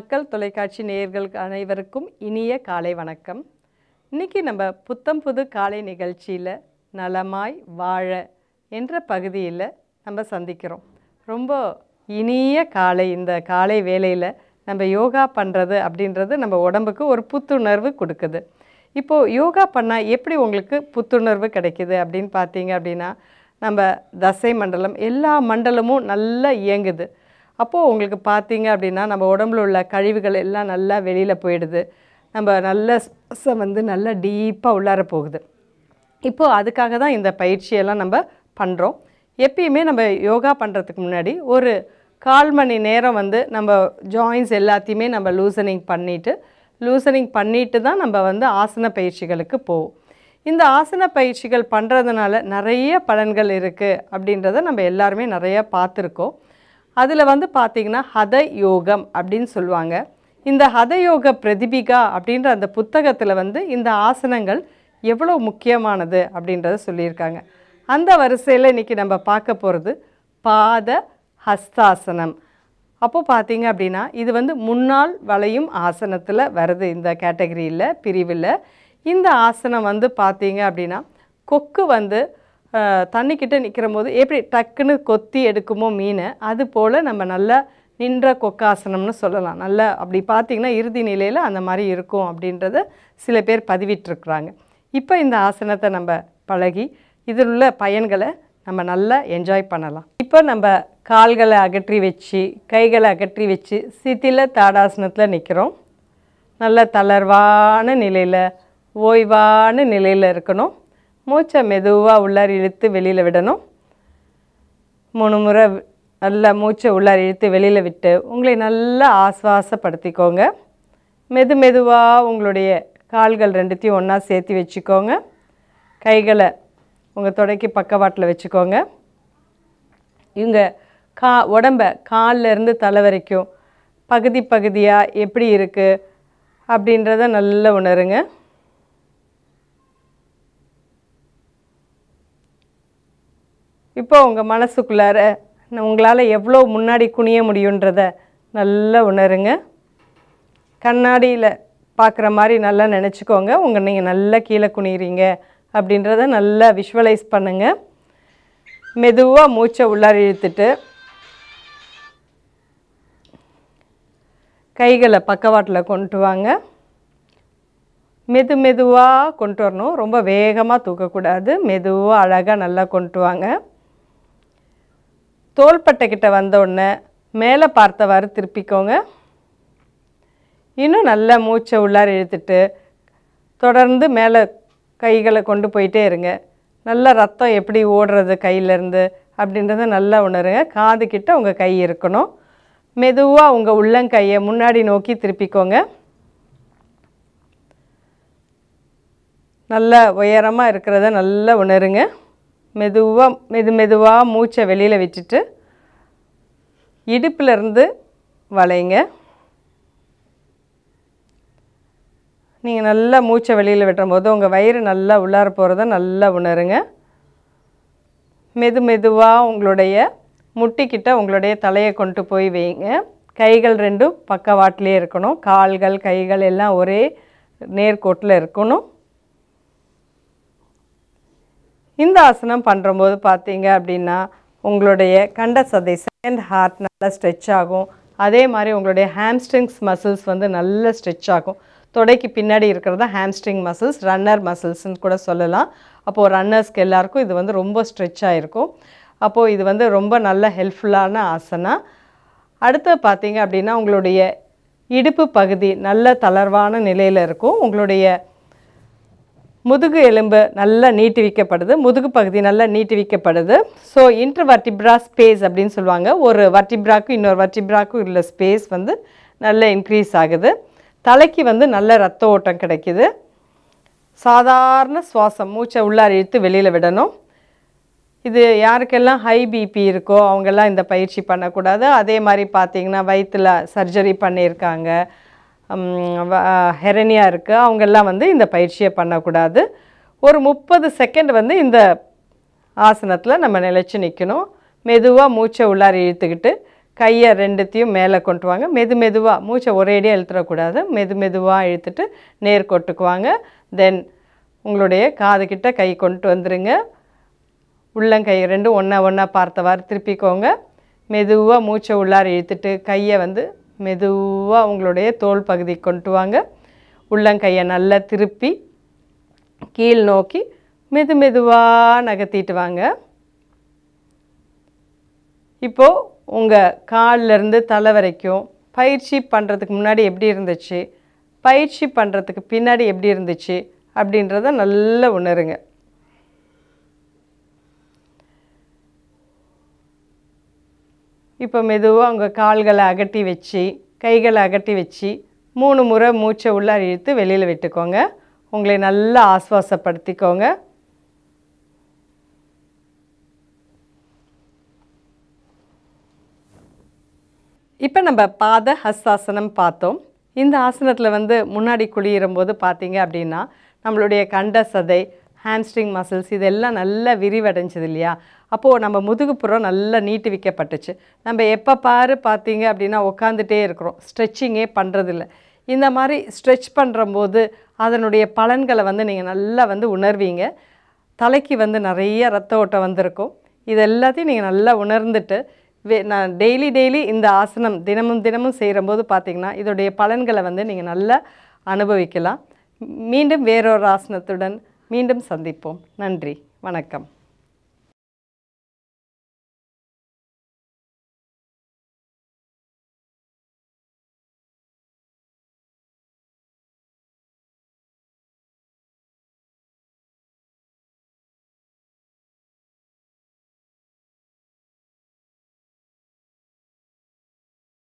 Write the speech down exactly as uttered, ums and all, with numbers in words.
மக்கள் தொலைக்காட்சி நேயர்களுக்கு அனைவருக்கும் இனிய காலை வணக்கம். இன்றைக்கி நம்ம புத்தம் புது காலை நிகழ்ச்சியில் நலமாய் வாழ என்ற பகுதியில் நம்ம சந்திக்கிறோம். ரொம்ப இனிய காலை. இந்த காலை வேளையில் நம்ம யோகா பண்ணுறது அப்படின்றது நம்ம உடம்புக்கு ஒரு புத்துணர்வு கொடுக்குது. இப்போது யோகா பண்ணால் எப்படி உங்களுக்கு புத்துணர்வு கிடைக்கிது அப்படின்னு பார்த்தீங்க அப்படின்னா, நம்ம தசை மண்டலம் எல்லா மண்டலமும் நல்லா இயங்குது. அப்போது உங்களுக்கு பார்த்தீங்க அப்படின்னா நம்ம உடம்புல உள்ள கழிவுகள் எல்லாம் நல்லா வெளியில் போயிடுது. நம்ம நல்ல சுவாசம் வந்து நல்லா டீப்பாக உள்ளார போகுது. இப்போது அதுக்காக தான் இந்த பயிற்சியெல்லாம் நம்ம பண்ணுறோம். எப்பயுமே நம்ம யோகா பண்ணுறதுக்கு முன்னாடி ஒரு கால் மணி நேரம் வந்து நம்ம ஜாயின்ஸ் எல்லாத்தையுமே நம்ம லூசனிங் பண்ணிவிட்டு லூசனிங் பண்ணிட்டு தான் நம்ம வந்து ஆசன பயிற்சிகளுக்கு போவோம். இந்த ஆசன பயிற்சிகள் பண்ணுறதுனால நிறைய பலன்கள் இருக்குது அப்படின்றத நம்ம எல்லாருமே நிறையா பார்த்துருக்கோம். அதில் வந்து பார்த்திங்கன்னா ஹத யோகம் அப்படின்னு சொல்லுவாங்க. இந்த ஹத யோக பிரதிபிகா அப்படின்ற அந்த புத்தகத்தில் வந்து இந்த ஆசனங்கள் எவ்வளோ முக்கியமானது அப்படின்றத சொல்லியிருக்காங்க. அந்த வரிசையில் இன்றைக்கி நம்ம பார்க்க போகிறது பாத ஹஸ்தாசனம். அப்போது பார்த்திங்க அப்படின்னா இது வந்து முன்னாள் வளையும் ஆசனத்தில் வருது. இந்த கேட்டகரியில் பிரிவில் இந்த ஆசனம் வந்து பார்த்திங்க அப்படின்னா கொக்கு வந்து தண்ணிக்கிட்ட நிற்கிற போது எப்படி டக்குன்னு கொத்தி எடுக்குமோ மீனை, அது போல் நம்ம நல்லா நின்ற கொக்காசனம்னு சொல்லலாம். நல்லா அப்படி பார்த்திங்கன்னா இறுதி நிலையில் அந்த மாதிரி இருக்கும் அப்படின்றத சில பேர் பதிவிட்டிருக்குறாங்க. இப்போ இந்த ஆசனத்தை நம்ம பழகி இதில் உள்ள பயன்களை நம்ம நல்லா என்ஜாய் பண்ணலாம். இப்போ நம்ம கால்களை அகற்றி வச்சு கைகளை அகற்றி வச்சு சித்தில தாடாசனத்தில் நிற்கிறோம். நல்ல தளர்வான நிலையில் ஓய்வான நிலையில் இருக்கணும். மூச்சை மெதுவாக உள்ளார இழுத்து வெளியில் விடணும். மூணு முறை நல்லா மூச்சை உள்ளார இழுத்து வெளியில் விட்டு உங்களை நல்லா ஆஸ்வாசப்படுத்திக்கோங்க. மெது மெதுவாக உங்களுடைய கால்கள் ரெண்டுத்தையும் ஒன்றா சேர்த்து வச்சுக்கோங்க. கைகளை உங்கள் தொடைக்கு பக்கவாட்டில் வச்சுக்கோங்க. இவங்க கா உடம்பை காலிலேருந்து தலை வரைக்கும் பகுதி பகுதியாக எப்படி இருக்குது அப்படின்றத நல்லா உணருங்க. இப்போ உங்கள் மனசுக்குள்ளார உங்களால் எவ்வளோ முன்னாடி குனிய முடியுன்றத நல்லா உணருங்க. கண்ணாடியில் பார்க்குற மாதிரி நல்லா நினச்சிக்கோங்க. உங்கள் நீங்கள் நல்லா கீழே குனிகிறீங்க அப்படின்றத நல்லா விஷுவலைஸ் பண்ணுங்கள். மெதுவாக மூச்சை உள்ளார இழுத்துட்டு கைகளை பக்கவாட்டில் கொண்டு வாங்க. மெது மெதுவாக கொண்டு வரணும். ரொம்ப வேகமாக தூக்கக்கூடாது. மெதுவாக அழகாக நல்லா கொண்டு வாங்க. தோள்பட்டைக்கிட்ட வந்தோடனே மேலே பார்த்தவாறு திருப்பிக்கோங்க. இன்னும் நல்லா மூச்சை உள்ளார இழுத்துட்டு தொடர்ந்து மேலே கைகளை கொண்டு போயிட்டே இருங்க. நல்லா ரத்தம் எப்படி ஓடுறது கையிலேருந்து அப்படின்றத நல்லா உணருங்க. காது கிட்ட உங்கள் கை இருக்கணும். மெதுவாக உங்கள் உள்ளங்கையை முன்னாடி நோக்கி திருப்பிக்கோங்க. நல்லா உயரமாக இருக்கிறத நல்லா உணருங்க. மெதுவாக மெது மெதுவாக மூச்சை வெளியில் வச்சுட்டு இடுப்பிலிருந்து வளைங்க. நீங்கள் நல்லா மூச்சை வெளியில் விட்டுரும் போது உங்கள் வயிறு நல்லா உள்ளார போகிறத நல்லா உணருங்க. மெது மெதுவாக உங்களுடைய முட்டிக்கிட்ட உங்களுடைய தலையை கொண்டு போய் வைங்க. கைகள் ரெண்டும் பக்கவாட்டிலே இருக்கணும். கால்கள் கைகள் எல்லாம் ஒரே நேர்கோட்டில் இருக்கணும். இந்த ஆசனம் பண்ணுறம்போது பார்த்தீங்க அப்படின்னா உங்களுடைய கண்ட சதை செகண்ட் ஹார்ட் நல்லா ஸ்ட்ரெச் ஆகும். அதே மாதிரி உங்களுடைய ஹாம்ஸ்ட்ரிங்ஸ் மசில்ஸ் வந்து நல்லா ஸ்ட்ரெச் ஆகும். தொடைக்கு பின்னாடி இருக்கிறது ஹாம்ஸ்ட்ரிங் மசில்ஸ், ரன்னர் மசில்ஸ்ன்னு கூட சொல்லலாம். அப்போது ரன்னர்ஸ்க்கு எல்லாருக்கும் இது வந்து ரொம்ப ஸ்ட்ரெச் ஆகிருக்கும். அப்போது இது வந்து ரொம்ப நல்ல ஹெல்ப்ஃபுல்லான ஆசனா. அடுத்து பார்த்தீங்க அப்படின்னா உங்களுடைய இடுப்பு பகுதி நல்ல தளர்வான நிலையில் இருக்கும். உங்களுடைய முதுகு எலும்பு நல்லா நீட்டி வைக்கப்படுது. முதுகு பகுதி நல்லா நீட்டி வைக்கப்படுது. ஸோ இன்ட்ரு வர்டிப்ரா ஸ்பேஸ் அப்படின்னு சொல்லுவாங்க. ஒரு வர்டிப்ராக்கும் இன்னொரு வர்டிப்ராக்கும் உள்ள ஸ்பேஸ் வந்து நல்லா இன்க்ரீஸ் ஆகுது. தலைக்கு வந்து நல்ல ரத்த ஓட்டம் கிடைக்குது. சாதாரண சுவாசம் மூச்சை உள்ளார இழுத்து வெளியில் விடணும். இது யாருக்கெல்லாம் ஹை பிபி இருக்கோ அவங்கெல்லாம் இந்த பயிற்சி பண்ணக்கூடாது. அதே மாதிரி பார்த்திங்கன்னா வயிற்றில் சர்ஜரி பண்ணியிருக்காங்க, ஹெரனியா இருக்குது, அவங்கெல்லாம் வந்து இந்த பயிற்சியை பண்ணக்கூடாது. ஒரு முப்பது செகண்ட் வந்து இந்த ஆசனத்தில் நம்ம நிலைச்சி நிற்கணும். மெதுவாக மூச்சை உள்ளார இழுத்துக்கிட்டு கையை ரெண்டுத்தையும் மேலே கொண்டு வாங்க. மெது மெதுவாக மூச்சை ஒரேடியாக இழுத்துடக்கூடாது. மெது மெதுவாக இழுத்துட்டு நேர் கொட்டுக்குவாங்க. தென் உங்களுடைய காது கிட்ட கை கொண்டு வந்துடுங்க. உள்ளங்கை ரெண்டும் ஒன்றா ஒன்றா பார்த்தவாறு திருப்பிக்கோங்க. மெதுவாக மூச்சை உள்ளார இழுத்துட்டு கையை வந்து மெதுவாக உங்களுடைய தோள் பகுதி கொண்டு வாங்க. உள்ளங்கையை நல்லா திருப்பி கீழ் நோக்கி மெது மெதுவாக நகர்த்திட்டு வாங்க. இப்போது உங்கள் காலிலேருந்து தலை வரைக்கும் பயிற்சி பண்ணுறதுக்கு முன்னாடி எப்படி இருந்துச்சு, பயிற்சி பண்ணுறதுக்கு பின்னாடி எப்படி இருந்துச்சு அப்படின்றத நல்லா உணருங்க. இப்போ மெதுவாக உங்கள் கால்களை அகட்டி வச்சு கைகளை அகட்டி வச்சு மூணு முறை மூச்சை உள்ளார இழுத்து வெளியில் விட்டுக்கோங்க. உங்களை நல்லா ஆஸ்வாசப்படுத்திக்கோங்க. இப்போ நம்ம பாத ஹஸ்தாசனம் பார்த்தோம். இந்த ஆசனத்தில் வந்து முன்னாடி குளிரும்போது பார்த்தீங்க அப்படின்னா நம்மளுடைய கண்ட சதை, ஹாம்ஸ்ட்ரிங் மசில்ஸ் இதெல்லாம் நல்லா விரிவடைஞ்சது இல்லையா? அப்போது நம்ம முதுகுப்புறம் நல்லா நீட்டு வைக்கப்பட்டுச்சு. நம்ம எப்போ பாரு பார்த்தீங்க அப்படின்னா உட்காந்துட்டே இருக்கிறோம், ஸ்ட்ரெச்சிங்கே பண்ணுறதில்ல. இந்த மாதிரி ஸ்ட்ரெச் பண்ணுறம்போது அதனுடைய பலன்களை வந்து நீங்கள் நல்லா வந்து உணர்வீங்க. தலைக்கு வந்து நிறைய ரத்த ஓட்டம் வந்திருக்கும். இது எல்லாத்தையும் நீங்கள் நல்லா உணர்ந்துட்டு வே நான் டெய்லி டெய்லி இந்த ஆசனம் தினமும் தினமும் செய்கிறம்போது பார்த்திங்கன்னா இதோடைய பலன்களை வந்து நீங்கள் நல்லா அனுபவிக்கலாம். மீண்டும் வேறொரு ஆசனத்துடன் மீண்டும் சந்திப்போம். நன்றி, வணக்கம்.